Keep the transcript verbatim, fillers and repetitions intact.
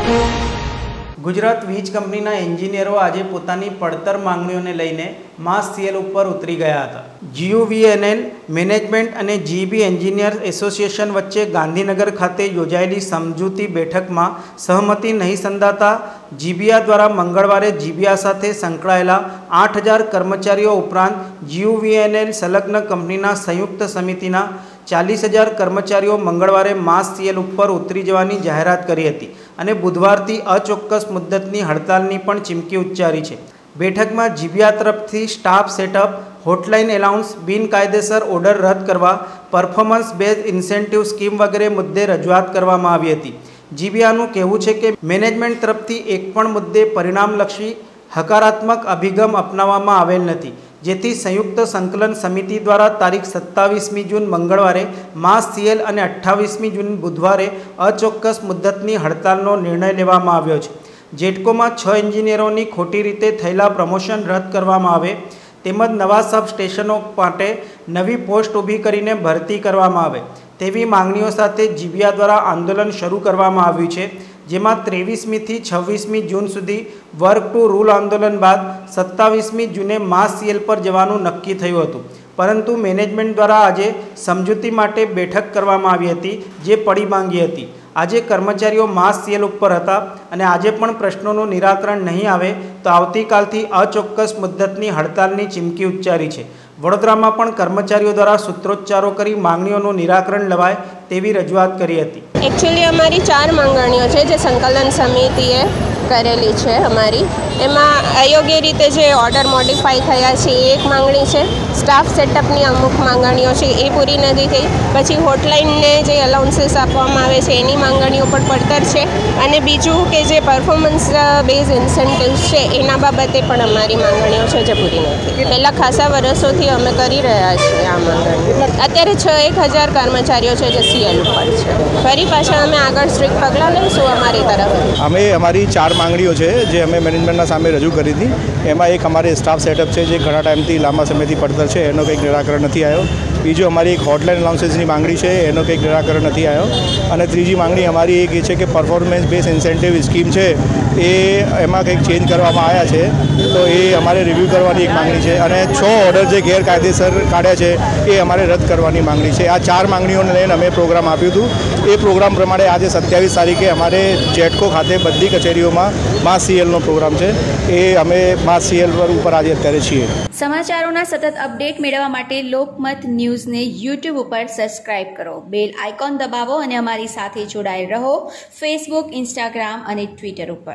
ગુજરાત વીજ કંપનીના એન્જિનિયરો આજે પોતાની પડતર માંગણીઓને લઈને માસ સીએલ ઉપર ઉતરી ગયા હતા। જીયુવીએનએલ મેનેજમેન્ટ અને જીબી એન્જિનિયર એસોસિએશન વચ્ચે ગાંધીનગર ખાતે યોજાયેલી સમજૂતી બેઠકમાં સહમતિ નહીં સંધાતા જીબીઆ દ્વારા મંગળવારે જીબીઆ સાથે સંકળાયેલા આઠ હજાર કર્મચારીઓ ઉપરાંત જીયુવીએનએલ સંલગ્ન કંપનીના સંયુક્ત સમિતિના ચાલીસ હજાર કર્મચારીઓ મંગળવારે માસ સીએલ ઉપર ઉતરી જવાની જાહેરાત કરી હતી અને બુધવારથી અચોક્કસ મુદ્દતની હડતાલની પણ ચીમકી ઉચ્ચારી છે। બેઠકમાં જીબીઆ તરફથી સ્ટાફ સેટઅપ, હોટલાઇન એલાઉન્સ, બિનકાયદેસર ઓર્ડર રદ કરવા, પરફોર્મન્સ બેઝ ઇન્સેન્ટિવ સ્કીમ વગેરે મુદ્દે રજૂઆત કરવામાં આવી હતી। જીબીઆનું કહેવું છે કે મેનેજમેન્ટ તરફથી એક પણ મુદ્દે પરિણામલક્ષી હકારાત્મક અભિગમ અપનાવવામાં આવેલ નથી, જેથી સંયુક્ત સંકલન સમિતિ દ્વારા તારીખ સત્તાવીસમી જૂન મંગળવારે માસ સીએલ અને અઠ્ઠાવીસમી જૂન બુધવારે અચોક્કસ મુદ્દતની હડતાલનો નિર્ણય લેવામાં આવ્યો છે। જેટકોમાં છ એન્જિનિયરોની ખોટી રીતે થયેલા પ્રમોશન રદ કરવામાં આવે તેમજ નવા સબ સ્ટેશનો માટે નવી પોસ્ટ ઊભી કરીને ભરતી કરવામાં આવે તેવી માંગણીઓ સાથે જીબીઆ દ્વારા આંદોલન શરૂ કરવામાં આવ્યું છે, જેમાં ત્રેવીસમીથી છવ્વીસમી જૂન સુધી વર્ક ટુ રૂલ આંદોલન બાદ સત્તાવીસમી જૂને માસ સીએલ પર જવાનું નક્કી થયું હતું, પરંતુ મેનેજમેન્ટ દ્વારા આજે સમજૂતી માટે બેઠક કરવામાં આવી હતી, જે પડી માંગી હતી। આજે કર્મચારીઓ માસ સીએલ ઉપર હતા અને આજે પણ પ્રશ્નોનું નિરાકરણ નહીં આવે તો આવતીકાલથી અચોક્કસ મુદ્દતની હડતાલની ચીમકી ઉચ્ચારી છે। વડોદરામાં પણ કર્મચારીઓ દ્વારા સૂત્રોચ્ચારો કરી માંગણીઓનું નિરાકરણ લવાય તેવી રજૂઆત કરી હતી। એકચ્યુઅલી અમારી ચાર માંગણીઓ છે જે સંકલન સમિતિએ કરેલી છે। અમારી એમાં અયોગ્ય રીતે જે ઓર્ડર મોડિફાઈ થયા છે એ એક માંગણી છે, સ્ટાફ સેટઅપની અમુક માંગણીઓ છે એ પૂરી નથી થઈ, પછી હોટલાઇનને જે અલાઉન્સીસ આપવામાં આવે છે એની માંગણીઓ પણ પડતર છે, અને બીજું કે જે પરફોર્મન્સ બેઝ ઇન્સેન્ટિવ્સ છે એના બાબતે પણ અમારી માંગણીઓ છે જે પૂરી નથી। પહેલાં ખાસા વર્ષોથી અમે કરી રહ્યા છીએ આ માંગણી। અત્યારે છ એક હજાર કર્મચારીઓ છે જે સીએલ ઉપર છે। ફરી પાછા અમે આગળ સ્ટ્રિક્ટ પગલાં લઈશું અમારી તરફ। અમે અમારી ચાર માંગણીઓ છે જે અમે મેનેજમેન્ટના સામે રજૂ કરી હતી, એમાં એક અમારે સ્ટાફ સેટઅપ છે જે ઘણા ટાઈમથી લાંબા સમયથી પડતર છે, એનો કંઈક નિરાકરણ નથી આવ્યો। બીજું અમારી એક હોટલાઇન અલાઉન્સીસની માંગણી છે, એનો કંઈક નિરાકરણ નથી આવ્યો। અને ત્રીજી માંગણી અમારી એક એ છે કે પરફોર્મન્સ બેઝ ઇન્સેન્ટિવ સ્કીમ છે એ એમાં કંઈક ચેન્જ કરવામાં આવ્યા છે, તો એ અમારે રિવ્યૂ કરવાની એક માંગણી છે। અને છ ઓર્ડર જે ગેરકાયદેસર કાઢ્યા છે એ અમારે રદ કરવાની માંગણી છે। આ ચાર માંગણીઓને લઈને અમે પ્રોગ્રામ આપ્યું હતું। એ પ્રોગ્રામ પ્રમાણે આજે સત્યાવીસ તારીખે અમારે જેટકો ખાતે બધી કચેરીઓમાં માસ સીએલનો પ્રોગ્રામ છે, એ અમે માસ સીએલ પર ઉપર આજે અત્યારે છીએ। સમાચારોના સતત અપડેટ મેળવવા માટે લોકમત ન્યૂઝને યુટ્યુબ ઉપર સબસ્ક્રાઇબ કરો, બેલ આઇકોન દબાવો અને અમારી સાથે જોડાયેલ રહો ફેસબુક, ઇન્સ્ટાગ્રામ અને ટ્વિટર ઉપર।